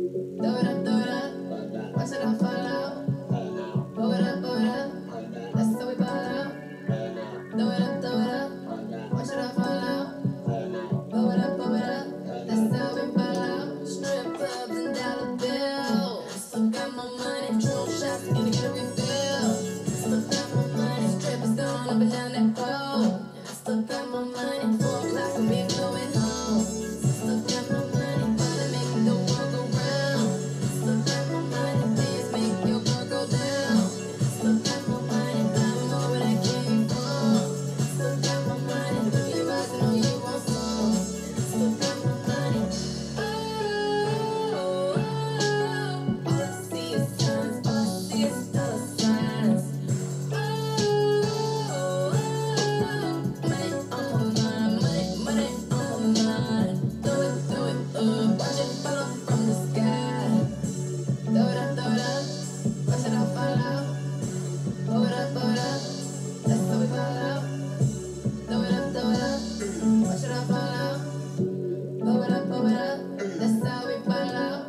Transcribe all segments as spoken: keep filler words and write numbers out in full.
Throw it up, throw it up. Watch it all fall out. Blow it up, blow it up. That's how we ball out. Throw it up, throw it up. Watch it all fall out. Blow it up, blow it up. That's how we ball out. Strip clubs and dollar bills. Still got my money. Drone shots, gonna get a refill. Still got my money. Strippers going up and down that pole. Still got my money. Four o'clock and we going home. Still got my money. Wanna make the world go round. Still got my money. Dance make your girl go down. Still got my money. Buy more where I came from. Still got my money. Look at your eyes, I know you want some. Still got my money. Oh, oh, oh. All I see is signs. All I see is dollar signs. Oh, oh, oh. Money on my mind. Money, money on my mind. Throw it, throw it up. Watch it fall off from the sky. Throw it up, throw it up. Watch it all fall out. Blow it up, blow it up. That's how we fall out. Throw it up, throw it up. Watch it all fall out. Blow it up, blow it up. That's how we fall out.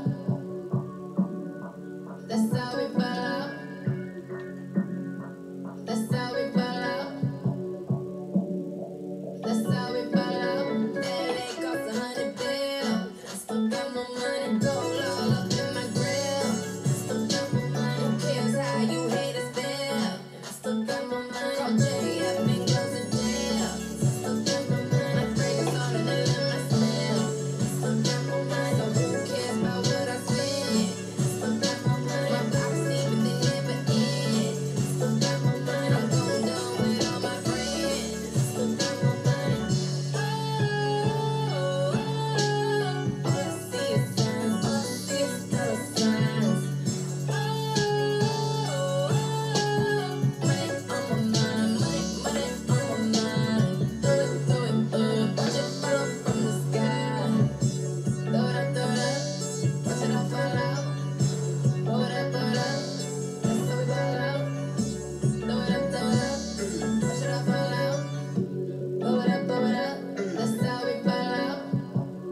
That's how we fall out. That's how we fall out. That's how we fall out. That ain't cost a hundred bills. Still got my money. Gold all up in my grill. Still got my money. Cares how you hate us feel. Still got my money. Call J F and goes to jail. Still got my money. My fragrance all in the limb, I smell. Still got my money. So who cares about what I spend? Still got my money. My box see, but they never end. Still got my money. I'm going down with all my friends. Still got my money. Oh, oh, oh. All I see is signs. All I see is dollar signs. Oh, oh, oh. Money on my mind. Money, money on my mind. Throw it, throw it up. Watch it fall off from the sky. Throw it up, throw it up. Watch it all fall out. Blow it up, blow it up. That's how we ball out. Throw it up, throw it up. Watch it all fall out. Blow it up, blow it up. That's how we ball out.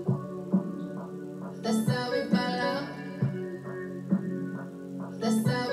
That's how we ball out. That's how